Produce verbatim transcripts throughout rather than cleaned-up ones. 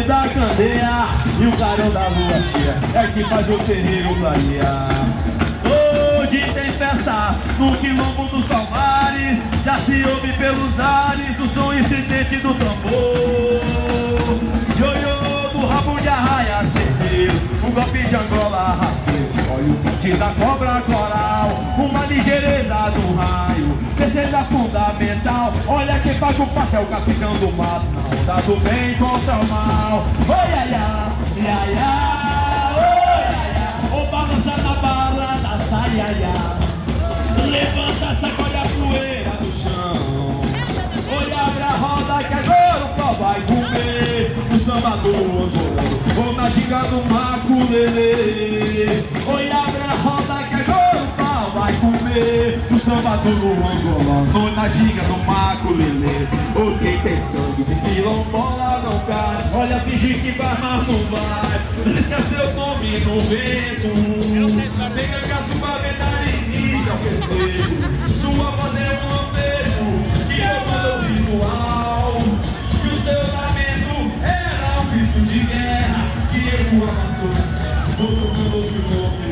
da candeia e o clarão da lua cheia é que faz o terreiro clarear. Hoje tem festa no quilombo dos Palmares, já se ouve pelos ares o som estridente do tambor. Ioiô do rabo de arraia certeiro, um golpe de Angola rasteiro. Olha o ponte da cobra coral, uma ligeireza do raio, terceira fundamental. Olha quem paga o papel, capitão do mato, na onda do bem contra o mal. Oi, ia, ia, ia, oi, ia, o balança na barra da saia, ia. Levanta, sacode a poeira do chão. Olha, abre a roda que agora o pau vai comer. O samba do angolano, ou na ginga do maculelê. Olha, abre a roda que agora o pau vai comer. O samba do angolano, ou na ginga do maculelê. Ou quem tem sangue de quilombola não cai. Olha, fingir que vai, mas não vai. Risca seu nome no vento. Pega que a sua verdade inicia o festejo. Sua voz é um lampejo que eu mando visual. E o seu lamento era um grito de guerra que ecoa nações, voltando de novo.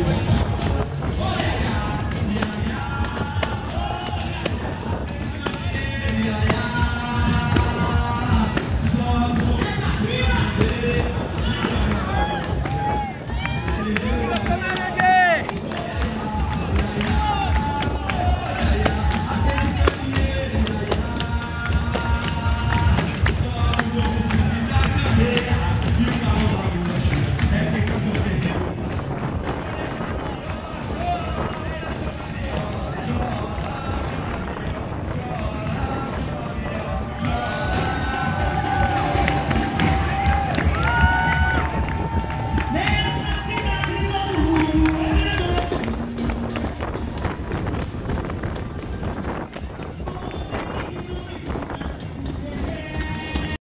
Olha, olha, olha, olha, olha, olha,